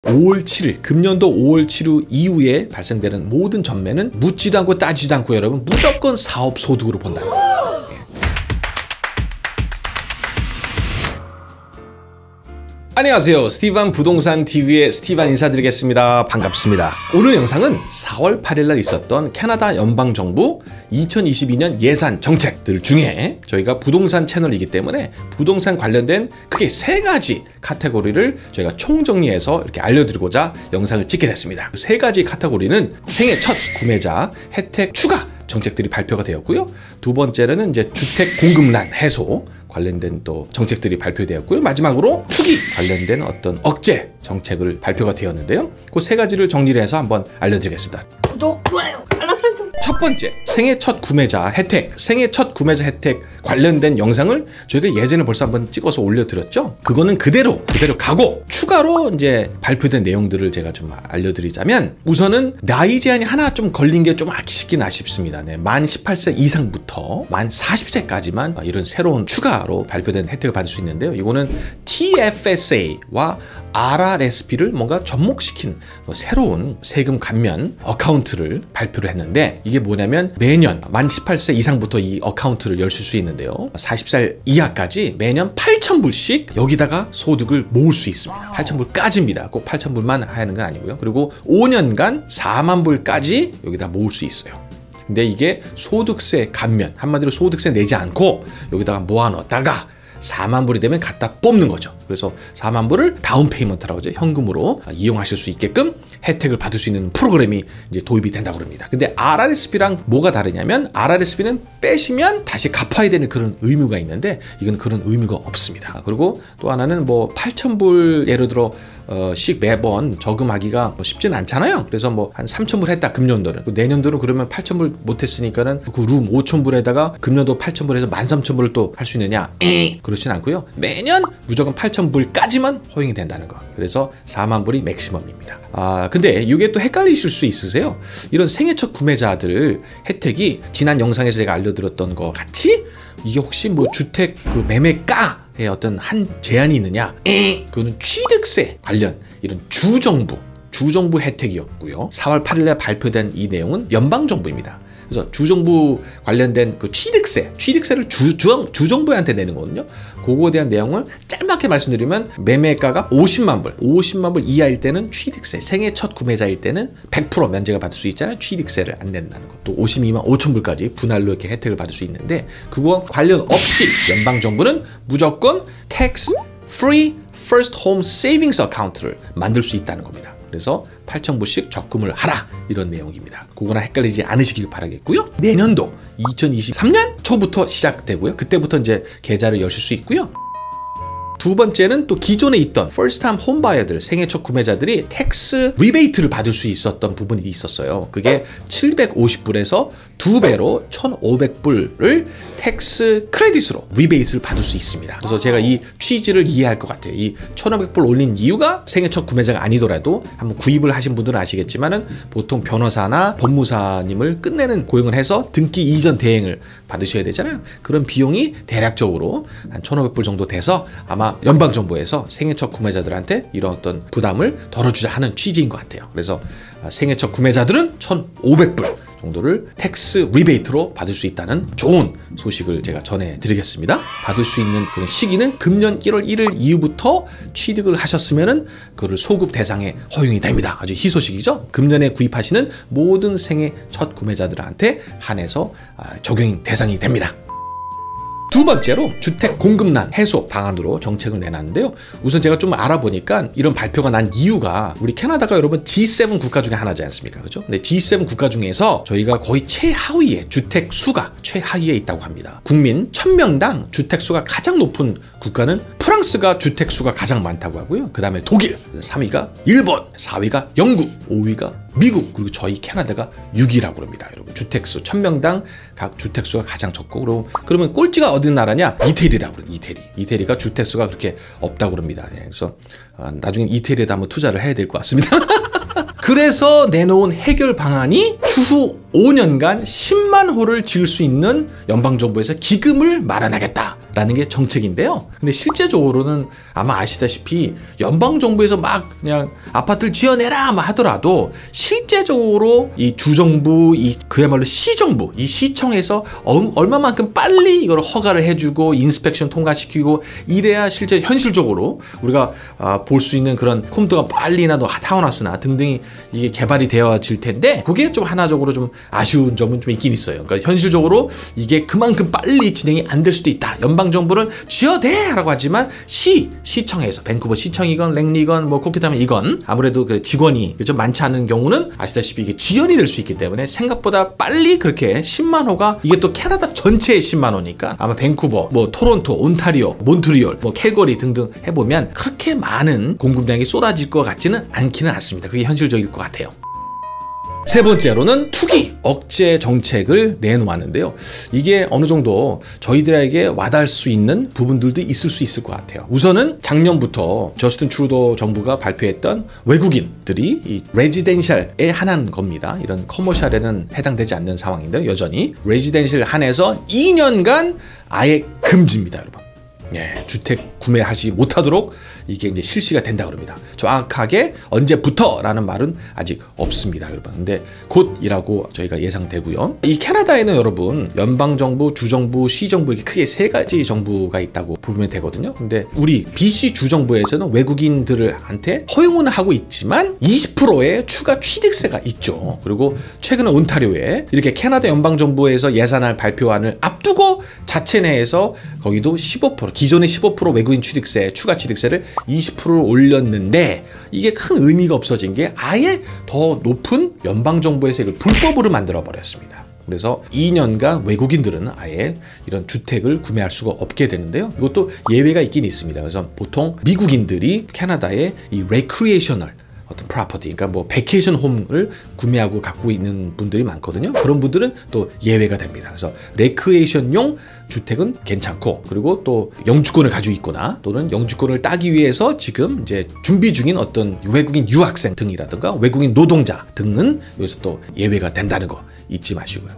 5월 7일 금년도 5월 7일 이후에 발생되는 모든 전매는 묻지도 않고 따지지도 않고 여러분 무조건 사업 소득으로 본다. 안녕하세요. 스티반 부동산 TV의 스티반 인사드리겠습니다. 반갑습니다. 오늘 영상은 4월 8일 날 있었던 캐나다 연방정부 2022년 예산 정책들 중에 저희가 부동산 채널이기 때문에 부동산 관련된 크게 3가지 카테고리를 저희가 총정리해서 이렇게 알려드리고자 영상을 찍게 됐습니다. 3가지 카테고리는 생애 첫 구매자 혜택 추가 정책들이 발표가 되었고요. 두 번째는 이제 주택 공급난 해소 관련된 또 정책들이 발표되었고요. 마지막으로 투기 관련된 어떤 억제 정책을 발표가 되었는데요. 그 3가지를 정리를 해서 한번 알려드리겠습니다. 구독, 좋아요, 알람 설정. 첫 번째, 생애 첫 구매자 혜택, 생애 첫 구매자 혜택 관련된 영상을 저희가 예전에 벌써 한번 찍어서 올려드렸죠. 그거는 그대로 가고 추가로 이제 발표된 내용들을 제가 좀 알려드리자면 우선은 나이 제한이 하나 좀 걸린 게 좀 아쉽긴 아쉽습니다. 네, 만 18세 이상부터 만 40세까지만 이런 새로운 추가로 발표된 혜택을 받을 수 있는데요. 이거는 TFSA와 RRSP를 뭔가 접목시킨 새로운 세금 감면 어카운트를 발표를 했는데 이게 뭐냐면 매년 만 18세 이상부터 이 어카운트를 열실 수 있는데요. 40살 이하까지 매년 8,000불씩 여기다가 소득을 모을 수 있습니다. 8,000불까지입니다. 꼭 8,000불만 하는 건 아니고요. 그리고 5년간 4만 불까지 여기다 모을 수 있어요. 근데 이게 소득세 감면, 한마디로 소득세 내지 않고 여기다가 모아놓다가 4만 불이 되면 갖다 뽑는 거죠. 그래서 4만 불을 다운 페이먼트라고 하죠. 현금으로 이용하실 수 있게끔 혜택을 받을 수 있는 프로그램이 이제 도입이 된다고 합니다. 근데 RRSP랑 뭐가 다르냐면 RRSP는 빼시면 다시 갚아야 되는 그런 의무가 있는데 이건 그런 의무가 없습니다. 그리고 또 하나는 뭐 8,000불 예를 들어 씩 매번 저금하기가 쉽지는 않잖아요. 그래서 뭐 한 3,000불 했다 금년도는 내년도는 그러면 8,000불 못했으니까는 그 룸 5,000불에다가 금년도 8,000불에서 13,000불을 또 할 수 있느냐? 그렇진 않고요. 매년 무조건 8,000불까지만 허용이 된다는 거. 그래서 4만 불이 맥시멈입니다. 근데 이게 또 헷갈리실 수 있으세요. 이런 생애 첫 구매자들 혜택이 지난 영상에서 제가 알려드렸던 것 같이 이게 혹시 뭐 주택 그 매매가 어떤 한 제한이 있느냐? 그거는 취득세 관련 이런 주정부 혜택이었고요. 4월 8일에 발표된 이 내용은 연방정부입니다. 그래서 주정부 관련된 그 취득세를 주정부한테 내는 거거든요. 그거에 대한 내용을 짧게 말씀드리면 매매가가 50만 불 이하일 때는 취득세, 생애 첫 구매자일 때는 100% 면제가 받을 수 있잖아요. 취득세를 안 낸다는 것. 또 52만 5천 불까지 분할로 이렇게 혜택을 받을 수 있는데 그거와 관련 없이 연방정부는 무조건 tax free first home savings account를 만들 수 있다는 겁니다. 그래서 8,000불씩 적금을 하라 이런 내용입니다. 그거나 헷갈리지 않으시길 바라겠고요. 내년도 2023년 초부터 시작되고요. 그때부터 이제 계좌를 여실 수 있고요. 두 번째는 또 기존에 있던 first time home buyer들 생애 첫 구매자들이 텍스 리베이트를 받을 수 있었던 부분이 있었어요. 그게 750불에서 2배로 1,500불을 텍스 크레딧으로 리베이트를 받을 수 있습니다. 그래서 제가 이 취지를 이해할 것 같아요. 이 1,500불 올린 이유가 생애 첫 구매자가 아니더라도 한번 구입을 하신 분들은 아시겠지만은 보통 변호사나 법무사님을 끝내는 고용을 해서 등기 이전 대행을 받으셔야 되잖아요. 그런 비용이 대략적으로 한 1,500불 정도 돼서 아마 연방정부에서 생애 첫 구매자들한테 이런 어떤 부담을 덜어주자 하는 취지인 것 같아요. 그래서 생애 첫 구매자들은 1,500불 정도를 텍스 리베이트로 받을 수 있다는 좋은 소식을 제가 전해드리겠습니다. 받을 수 있는 그런 시기는 금년 1월 1일 이후부터 취득을 하셨으면은 그를 소급 대상에 허용이 됩니다. 아주 희소식이죠. 금년에 구입하시는 모든 생애 첫 구매자들한테 한해서 적용 대상이 됩니다. 두 번째로 주택 공급난 해소 방안으로 정책을 내놨는데요. 우선 제가 좀 알아보니까 이런 발표가 난 이유가 우리 캐나다가 여러분 G7 국가 중에 하나지 않습니까? 그죠? 근데 G7 국가 중에서 저희가 거의 최하위에 주택 수가 최하위에 있다고 합니다. 국민 1,000명당 주택 수가 가장 높은 국가는 프랑스가 주택 수가 가장 많다고 하고요. 그 다음에 독일, 3위가 일본, 4위가 영국, 5위가 미국, 그리고 저희 캐나다가 6위라고 합니다. 여러분 주택수 1,000명당 각 주택수가 가장 적고 그러면 꼴찌가 어디 나라냐? 이태리라고 그래요. 이태리가 주택수가 그렇게 없다고 합니다. 그래서 나중에 이태리에도 한번 투자를 해야 될 것 같습니다. 그래서 내놓은 해결 방안이 추후 5년간 10만 호를 지을 수 있는 연방정부에서 기금을 마련하겠다. 라는 게 정책인데요. 근데 실제적으로는 아마 아시다시피 연방정부에서 막 그냥 아파트를 지어내라 하더라도 실제적으로 이 주정부, 그야말로 시정부, 이 시청에서 얼마만큼 빨리 이걸 허가를 해주고 인스펙션 통과시키고 이래야 실제 현실적으로 우리가 볼 수 있는 그런 콘도가 빨리나 타운하우스나 등등이 이게 개발이 되어질 텐데, 그게 좀 하나적으로 좀 아쉬운 점은 좀 있긴 있어요. 그러니까 현실적으로 이게 그만큼 빨리 진행이 안 될 수도 있다. 연방정부는 지어대라고 하지만 시청에서 밴쿠버 시청이건 랭리건 코키타면 아무래도 그 직원이 좀 많지 않은 경우는 아시다시피 이게 지연이 될 수 있기 때문에 생각보다 빨리 그렇게 10만 호가, 이게 또 캐나다 전체의 10만 호니까 아마 밴쿠버, 토론토, 온타리오, 몬트리올, 캘거리 등등 해보면 그렇게 많은 공급량이 쏟아질 것 같지는 않기는 않습니다. 그게 현실적일 것 같아요. 세 번째로는 투기 억제 정책을 내놓았는데요. 이게 어느 정도 저희들에게 와닿을 수 있는 부분들도 있을 수 있을 것 같아요. 우선은 작년부터 저스틴 트루도 정부가 발표했던 외국인들이 이 레지덴셜에 한한 겁니다. 이런 커머셜에는 해당되지 않는 상황인데 여전히 레지덴셜 한해서 2년간 아예 금지입니다, 여러분. 예, 주택 구매하지 못하도록 이게 이제 실시가 된다 그럽니다. 정확하게 언제부터라는 말은 아직 없습니다, 여러분. 근데 곧이라고 저희가 예상되고요. 이 캐나다에는 여러분 연방정부, 주정부, 시정부 이렇게 크게 세 가지 정부가 있다고 보면 되거든요. 근데 우리 BC 주정부에서는 외국인들한테 허용은 하고 있지만 20%의 추가 취득세가 있죠. 그리고 최근에 온타리오에 이렇게 캐나다 연방정부에서 예산안 발표안을 앞두고 자체 내에서 거기도 15%, 기존의 15% 외국인 취득세, 추가 취득세를 20%를 올렸는데, 이게 큰 의미가 없어진 게 아예 더 높은 연방정부에서 이걸 불법으로 만들어 버렸습니다. 그래서 2년간 외국인들은 아예 이런 주택을 구매할 수가 없게 되는데요. 이것도 예외가 있긴 있습니다. 그래서 보통 미국인들이 캐나다의 이 레크리에이셔널 어떤 프로퍼티, 그러니까 베케이션 홈을 구매하고 갖고 있는 분들이 많거든요. 그런 분들은 또 예외가 됩니다. 그래서 레크리에이션용 주택은 괜찮고, 그리고 또 영주권을 가지고 있거나 또는 영주권을 따기 위해서 지금 이제 준비 중인 어떤 외국인 유학생 등이라든가 외국인 노동자 등은 여기서 또 예외가 된다는 거 잊지 마시고요.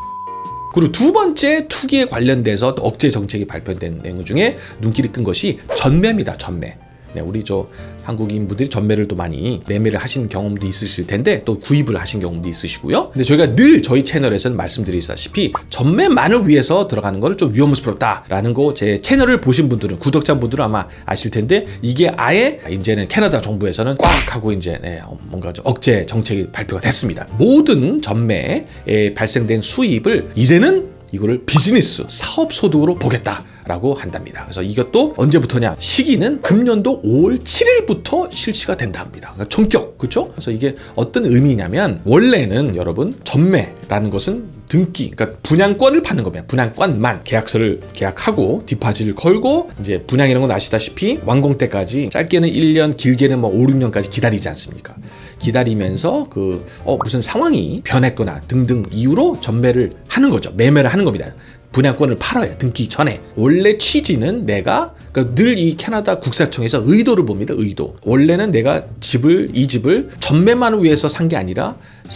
그리고 두 번째 투기에 관련돼서 억제 정책이 발표된 내용 중에 눈길이 끈 것이 전매입니다. 전매. 네, 우리 한국인 분들이 전매를 또 많이 매매를 하신 경험도 있으실 텐데 또 구입을 하신 경험도 있으시고요. 근데 저희가 늘 저희 채널에서는 말씀드리다시피 전매만을 위해서 들어가는 걸 좀 위험스럽다라는 거 제 채널을 보신 분들은, 구독자분들은 아마 아실 텐데, 이게 아예 이제는 캐나다 정부에서는 꽉 하고 이제 뭔가 좀 억제 정책이 발표가 됐습니다. 모든 전매에 발생된 수입을 이제는 이거를 비즈니스 사업 소득으로 보겠다 라고 한답니다. 그래서 이것도 언제부터냐? 시기는 금년도 5월 7일부터 실시가 된다 합니다. 그러니까 전격, 그렇죠? 그래서 이게 어떤 의미냐면, 원래는 여러분 전매라는 것은 등기, 그러니까 분양권을 파는 겁니다. 분양권만 계약서를 계약하고 디파짓을 걸고, 이제 분양이라는 건 아시다시피 완공 때까지 짧게는 1년, 길게는 5, 6년까지 기다리지 않습니까? 기다리면서 무슨 상황이 변했거나 등등 이유로 전매를 하는 거죠. 매매를 하는 겁니다. 분양권을 팔아야 등기 전에. 원래 취지는 그러니까 늘 이 캐나다 국세청에서 의도를 봅니다. 의도. 원래는 내가 이 집을 전매만을 위해서 산 게 아니라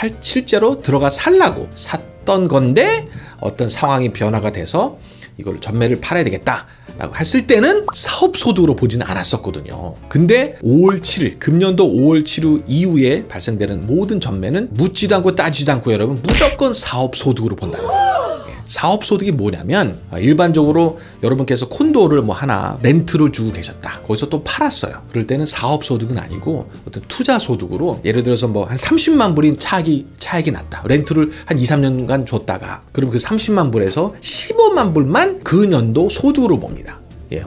실제로 들어가 살라고 샀던 건데, 어떤 상황이 변화가 돼서 이걸 전매를 팔아야 되겠다라고 했을 때는 사업소득으로 보지는 않았었거든요. 근데 5월 7일, 금년도 5월 7일 이후에 발생되는 모든 전매는 묻지도 않고 따지도 않고 여러분 무조건 사업소득으로 본다는 거예요. 사업소득이 뭐냐면, 일반적으로 여러분께서 콘도를 하나 렌트로 주고 계셨다. 거기서 또 팔았어요. 그럴 때는 사업소득은 아니고 어떤 투자소득으로, 예를 들어서 한 30만 불인 차익이 났다. 렌트를 한 2, 3년간 줬다가, 그럼 그 30만 불에서 15만 불만 그 년도 소득으로 봅니다.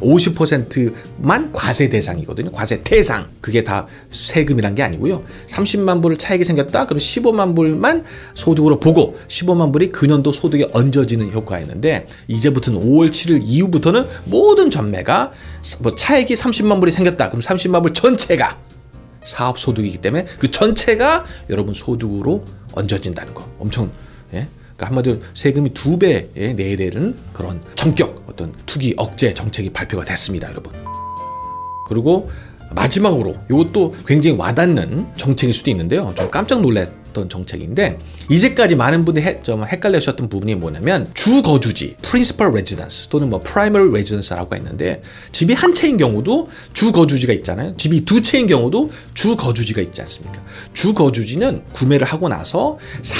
50%만 과세 대상이거든요. 과세 대상. 그게 다 세금이란 게 아니고요. 30만 불 차익이 생겼다? 그럼 15만 불만 소득으로 보고 15만 불이 그 년도 소득에 얹어지는 효과였는데, 이제부터는 5월 7일 이후부터는 모든 전매가 차익이 30만 불이 생겼다. 그럼 30만 불 전체가 사업 소득이기 때문에 그 전체가 여러분 소득으로 얹어진다는 거. 엄청, 한마디로 세금이 2배에 내리는 그런 전격 어떤 투기 억제 정책이 발표가 됐습니다, 여러분. 그리고 마지막으로 이것도 굉장히 와닿는 정책일 수도 있는데요. 좀 깜짝 놀랐던 정책인데 이제까지 많은 분들이 좀 헷갈리셨던 부분이 뭐냐면 주거주지 (principal residence) 또는 뭐 (primary residence라고 했는데 집이 한 채인 경우도 주거주지가 있잖아요. 집이 두 채인 경우도 주거주지가 있지 않습니까? 주거주지는 구매를 하고 나서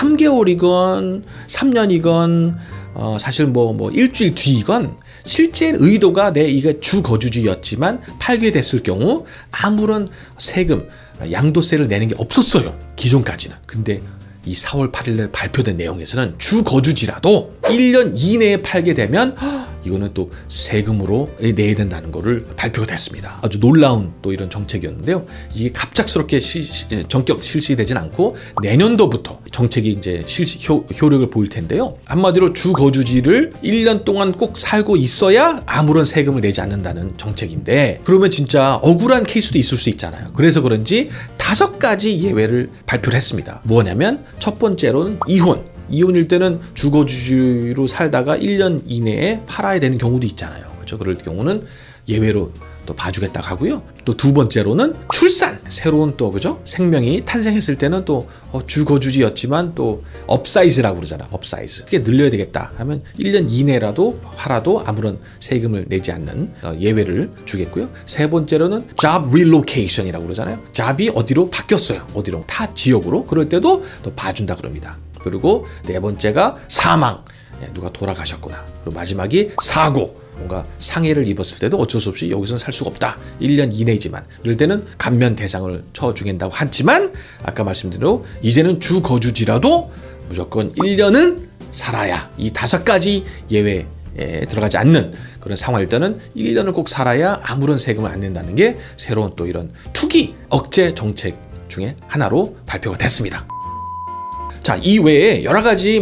3개월이건 3년이건 사실 뭐 일주일 뒤이건 실제 의도가 이게 주거주지였지만 팔게 됐을 경우 아무런 세금, 양도세를 내는 게 없었어요. 기존까지는. 근데 이 4월 8일에 발표된 내용에서는 주거주지라도 1년 이내에 팔게 되면 이거는 또 세금으로 내야 된다는 것을 발표가 됐습니다. 아주 놀라운 또 이런 정책이었는데요. 이게 갑작스럽게 전격 실시되진 않고 내년도부터 정책이 이제 효력을 보일 텐데요. 한마디로 주거주지를 1년 동안 꼭 살고 있어야 아무런 세금을 내지 않는다는 정책인데 그러면 진짜 억울한 케이스도 있을 수 있잖아요. 그래서 그런지 5가지 예외를 발표를 했습니다. 뭐냐면 첫 번째로는 이혼일 때는 주거주지로 살다가 1년 이내에 팔아야 되는 경우도 있잖아요. 그렇죠? 그럴 경우는 예외로 또 봐주겠다고 하고요. 또 두 번째로는 출산, 새로운 또 그죠? 생명이 탄생했을 때는 또 주거주지였지만 또 업사이즈라고 그러잖아. 업사이즈. 그게 늘려야 되겠다 하면 1년 이내라도 팔아도 아무런 세금을 내지 않는 예외를 주겠고요. 세 번째로는 job relocation이라고 그러잖아요. 잡이 어디로 바뀌었어요. 어디로 타 지역으로. 그럴 때도 또 봐준다 그럽니다. 그리고 네 번째가 사망. 누가 돌아가셨구나. 그리고 마지막이 사고. 뭔가 상해를 입었을 때도 어쩔 수 없이 여기서는 살 수가 없다. 1년 이내지만. 이럴 때는 감면 대상을 쳐주겠다고 하지만 아까 말씀드린 대로 이제는 주거주지라도 무조건 1년은 살아야 이 5가지 예외에 들어가지 않는 그런 상황일 때는 1년을 꼭 살아야 아무런 세금을 안 낸다는 게 새로운 또 이런 투기 억제 정책 중에 하나로 발표가 됐습니다. 자, 이 외에 여러 가지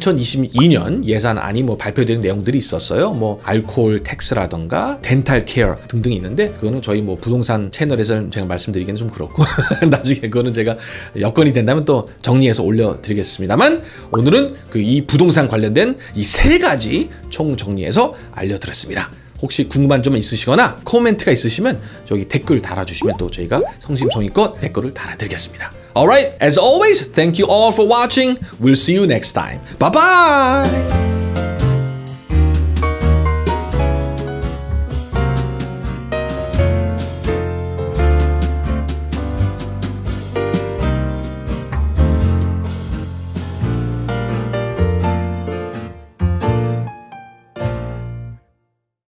2022년 예산안이 발표된 내용들이 있었어요. 알코올 텍스라던가 덴탈 케어 등등이 있는데 그거는 저희 부동산 채널에서 제가 말씀드리기는 좀 그렇고 나중에 그거는 제가 여건이 된다면 또 정리해서 올려드리겠습니다만 오늘은 이 부동산 관련된 이 3가지 총 정리해서 알려드렸습니다. 혹시 궁금한 점 있으시거나 코멘트가 있으시면 저기 댓글 달아주시면 또 저희가 성심성의껏 댓글을 달아드리겠습니다. Alright, as always, thank you all for watching. We'll see you next time. Bye bye!